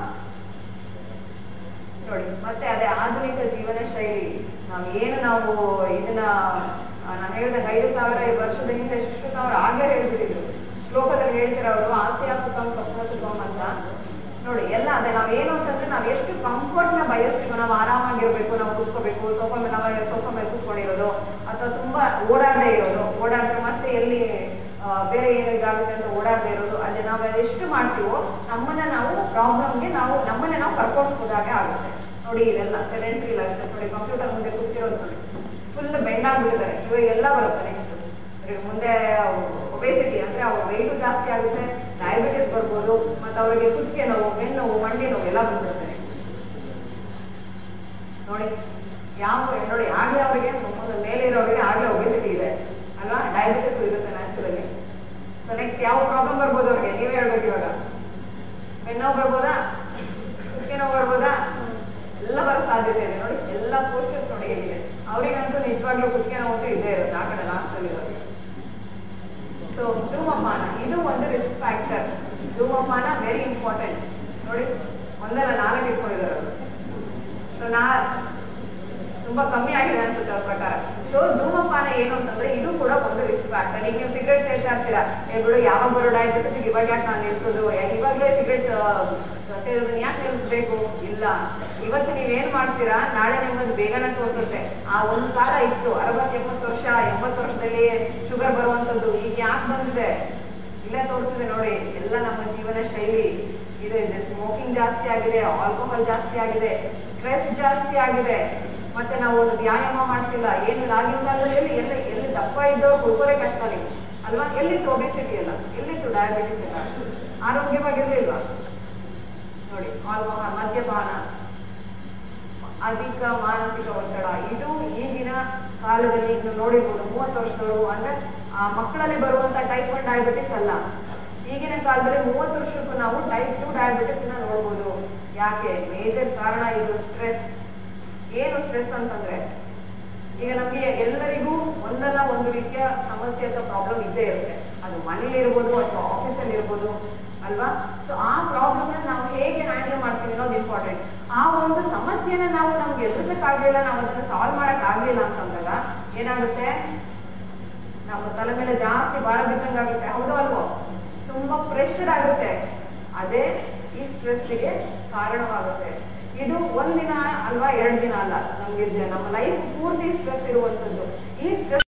ನೋಡಿ ಮತ್ತೆ ಅದೇ ಆಧುನಿಕ ಜೀವನ ಶೈಲಿ. ನಾವ್ ಏನು ನಾವು ಇದನ್ನ ನಾನು ಹೇಳ್ದಾಗ ಐದು ಸಾವಿರ ವರ್ಷದ ಹಿಂದೆ ಸುಶ್ರುತ ಅವ್ರು ಆಗಲೇ ಹೇಳ್ಬಿಟ್ಟಿದ್ರು, ಶ್ಲೋಕದಲ್ಲಿ ಹೇಳ್ತಾರೆ ಅವರು, ಆಸ್ಯ ಸುಖಂ ಸ್ವಪ್ನ ಸುಖಂ ಅಂತ. ನೋಡಿ ಎಲ್ಲ ಅದೇ ನಾವೇನು ಅಂತಂದ್ರೆ ನಾವ್ ಎಷ್ಟು ಕಂಫರ್ಟ್ ನ ಬಯಸ್ತೀವೋ, ನಾವು ಆರಾಮಾಗಿರ್ಬೇಕು, ನಾವು ಕುತ್ಕೋಬೇಕು, ಸೋಫಾ ಮೇಲೆ ನಾವು ಸೋಫಾ ಮೇಲೆ ಕುತ್ಕೊಂಡಿರೋದು ಅಥವಾ ತುಂಬಾ ಓಡಾಡದೇ ಇರೋದು, ಓಡಾಡಿದ್ರೆ ಮತ್ತೆ ಎಲ್ಲಿ ಬೇರೆ ಏನು ಇದಾಗುತ್ತೆ ಅಂತ ಓಡಾಡದೇ ಇರೋದು, ಅದೇ ನಾವು ಎಷ್ಟು ಮಾಡ್ತೀವೋ ನಮ್ಮನ್ನ ನಾವು ಪ್ರಾಬ್ಲಮ್ಗೆ ನಾವು ನಮ್ಮನ್ನ ನಾವು ಕರ್ಕೊಂಡು ಹೋದಾಗೆ ಆಗುತ್ತೆ ನೋಡಿ. ಇದೆಲ್ಲ ಸೆಡೆಂಟ್ರಿ ಲೈಫ್ ಸ್ಟೈಲ್ ನೋಡಿ. ಕಂಪ್ಯೂಟರ್ ಮುಂದೆ ಕೂತಿರೋದು ನೋಡಿ, ಫುಲ್ ಬೆಂಡ್ ಆಗ್ಬಿಟ್ಟಿದ್ದಾರೆ. ಇವಾಗ ಎಲ್ಲ ಬರುತ್ತೆ ನೆಕ್ಸ್ಟ್ ಮುಂದೆ ಒಬೆಸಿಟಿ ಅಂದ್ರೆ ಅವ್ರ ವೆಯ್ಟು ಜಾಸ್ತಿ ಆಗುತ್ತೆ, ಡಯಾಬಿಟಿಸ್ ಬರ್ಬೋದು, ಮತ್ತೆ ಅವರಿಗೆ ಕುತ್ತಿಗೆ ನೋವು, ಬೆನ್ನು ನೋವು, ಮಂಡಿ ನೋವು ಎಲ್ಲ ಬಂದ್ಬಿಡುತ್ತೆ ನೆಕ್ಸ್ಟ್ ನೋಡಿ. ಯಾವ ನೋಡಿ ಆಗ್ಲೇ ಅವರಿಗೆ ಮೇಲೆ ಇರೋರಿಗೆ ಆಗ್ಲೇ ಒಬೆಸಿಟಿ ಇದೆ ಅಲ್ವಾ, ಡಯಾಬಿಟಿಸ್ ಇರುತ್ತೆ ನ್ಯಾಚುರಲಿ. ಸೊ ನೆಕ್ಸ್ಟ್ ಯಾವ ಪ್ರಾಬ್ಲಮ್ ಬರ್ಬೋದು ಅವ್ರಿಗೆ, ನೀವೇ ಹೇಳ್ಬೇಕು. ಇವಾಗ ಬೆನ್ನು ನೋವು ಬರ್ಬೋದಾ, ಕುತ್ತಿಗೆ ನೋವು ಬರ್ಬೋದಾ, ಎಲ್ಲ ಬರೋ ಸಾಧ್ಯತೆ ಇದೆ ನೋಡಿ. ಎಲ್ಲ ಪೋಸ್ಟರ್ಸ್ ನೋಡಿ ಹೇಗಿದೆ. ಅವರಿಗಂತೂ ನಿಜವಾಗ್ಲೂ ಕುತ್ತಿಗೆ ನೋವು ಇದ್ದೇ ಇರುತ್ತೆ ಆ ಕಡೆ ಲಾಸ್ಟ್ ಅಲ್ಲಿ ಇರೋರಿಗೆ. ಸೊ ಧೂಮಪಾನ ಇದು ಒಂದು ರಿಸ್ಕ್ ಫ್ಯಾಕ್ಟರ್. ಧೂಮಪಾನ ವೆರಿ ಇಂಪಾರ್ಟೆಂಟ್ ನೋಡಿ. ಒಂದಲ್ಲ ನಾಲ್ಕು ಇಟ್ಕೊಂಡಿದ್ದಾರೆ ಅವರು. ಸೊ ನಾ ತುಂಬಾ ಕಮ್ಮಿ ಆಗಿದೆ ಅನ್ಸುತ್ತೆ ಅವ್ರ ಪ್ರಕಾರ. ಸೊ ಧೂಮಪಾನ ಏನು ಅಂತಂದ್ರೆ ಇದು ಕೂಡ ಒಂದು ರಿಸ್ಕ್ ಫ್ಯಾಕ್ಟರ್. ಈಗ ನೀವು ಸಿಗರೇಟ್ ಸೇರ್ತಾ ಇರ್ತೀರಾ, ಏ ಬಿಡು ಯಾವಾಗ ಬರೋ ಡಯಾಬಿಟಿಸ್ ಇವಾಗ ಯಾಕೆ ನಾನು ನಿಲ್ಸೋದು, ಇವಾಗಲೇ ಸಿಗರೇಟ್ ಸೇರೋದನ್ನ ಯಾಕೆ ನಿಲ್ಸ್ಬೇಕು, ಇಲ್ಲ ಇವತ್ತು ನೀವೇನ್ ಮಾಡ್ತೀರಾ ನಾಳೆ ನಿಮ್ಮದು ಬೇಗನೆ ತೋರಿಸುತ್ತೆ. ಆ ಒಂದು ಕಾಲ ಇತ್ತು ಅರವತ್ತು ಎಪ್ಪತ್ತು ವರ್ಷ ಎಂಬತ್ತು ವರ್ಷದಲ್ಲಿ ಶುಗರ್ ಬರುವಂತದ್ದು, ಈಗ ಯಾಕೆ ಬಂದಿದೆ, ಇಲ್ಲೇ ತೋರಿಸಿದೆ ನೋಡಿ. ಎಲ್ಲ ನಮ್ಮ ಜೀವನ ಶೈಲಿ ಇದೆ. ಸ್ಮೋಕಿಂಗ್ ಜಾಸ್ತಿ ಆಗಿದೆ, ಆಲ್ಕೋಹಾಲ್ ಜಾಸ್ತಿ ಆಗಿದೆ, ಸ್ಟ್ರೆಸ್ ಜಾಸ್ತಿ ಆಗಿದೆ, ಮತ್ತೆ ನಾವು ಒಂದು ವ್ಯಾಯಾಮ ಮಾಡ್ತಿಲ್ಲ. ಏನು ಆಗಿನ ಕಾಲದಲ್ಲಿ ಎಲ್ಲಿ ಎಲ್ಲಿ ದಪ್ಪ ಇದ್ದೋ ಕುಡ್ಕೋರೆ ಕಷ್ಟ ನೀವು ಅಲ್ವಾ? ಎಲ್ಲಿತ್ತು ಒಬೆಸಿಟಿ ಎಲ್ಲ, ಎಲ್ಲಿತ್ತು ಡಯಾಬಿಟಿಸ್ ಎಲ್ಲ? ಆರೋಗ್ಯವಾಗಿರ್ಲಿಲ್ವಾ? ನೋಡಿ, ಆಲ್ಕೋಹಾಲ್, ಮದ್ಯಪಾನ, ಅಧಿಕ ಮಾನಸಿಕ ಒತ್ತಡ, ಇದು ಈಗಿನ ಕಾಲದಲ್ಲಿ ನೀವು ನೋಡಿರ್ಬೋದು. ಮೂವತ್ತು ವರ್ಷದವರು ಅಂದ್ರೆ ಆ ಮಕ್ಕಳಲ್ಲಿ ಬರುವಂತ ಟೈಪ್ ಒನ್ ಡಯಾಬಿಟಿಸ್ ಅಲ್ಲ. ಈಗಿನ ಕಾಲದಲ್ಲಿ ಮೂವತ್ತು ವರ್ಷಕ್ಕೂ ನಾವು ಟೈಪ್ ಟು ಡಯಾಬಿಟಿಸ್ ನ ನೋಡ್ಬೋದು. ಯಾಕೆ? ಮೇಜರ್ ಕಾರಣ ಇದು ಸ್ಟ್ರೆಸ್. ಏನು ಸ್ಟ್ರೆಸ್ ಅಂತಂದ್ರೆ, ಈಗ ನಮ್ಗೆ ಎಲ್ಲರಿಗೂ ಒಂದಲ್ಲ ಒಂದು ರೀತಿಯ ಸಮಸ್ಯೆ ಅಥವಾ ಪ್ರಾಬ್ಲಮ್ ಇದ್ದೇ ಇರುತ್ತೆ. ಅದು ಮನೇಲಿ ಇರ್ಬೋದು ಅಥವಾ ಆಫೀಸಲ್ಲಿ ಇರ್ಬೋದು, ಅಲ್ವಾ? ಸೊ ಆ ಪ್ರಾಬ್ಲಮ್ ನಾವು ಹೇಗೆ ಹ್ಯಾಂಡಲ್ ಮಾಡ್ತೀವಿ ಅನ್ನೋದು ಇಂಪಾರ್ಟೆಂಟ್. ಆ ಒಂದು ಸಮಸ್ಯೆನ ನಾವು ನಮ್ಗೆ ಎದುರಿಸಕ್ಕಾಗ್ಲಿಲ್ಲ, ನಾವು ಅದನ್ನ ಸಾಲ್ವ್ ಮಾಡಕ್ ಆಗ್ಲಿಲ್ಲ ಅಂತಂದಾಗ ಏನಾಗುತ್ತೆ? ನಮ್ಮ ತಲೆ ಮೇಲೆ ಜಾಸ್ತಿ ಭಾರ ಬಿದ್ದಂಗಾಗುತ್ತೆ. ಹೌದು ಅಲ್ವೋ? ತುಂಬಾ ಪ್ರೆಷರ್ ಆಗುತ್ತೆ. ಅದೇ ಈ ಸ್ಟ್ರೆಸ್ಗೆ ಕಾರಣವಾಗುತ್ತೆ. ಇದು ಒಂದಿನ ಅಲ್ವಾ, ಎರಡು ದಿನ ಅಲ್ಲ, ನಮ್ಗೆ ನಮ್ಮ ಲೈಫ್ ಪೂರ್ತಿ ಸ್ಟ್ರೆಸ್ ಇರುವಂತದ್ದು. ಈ ಸ್ಟ್ರೆಸ್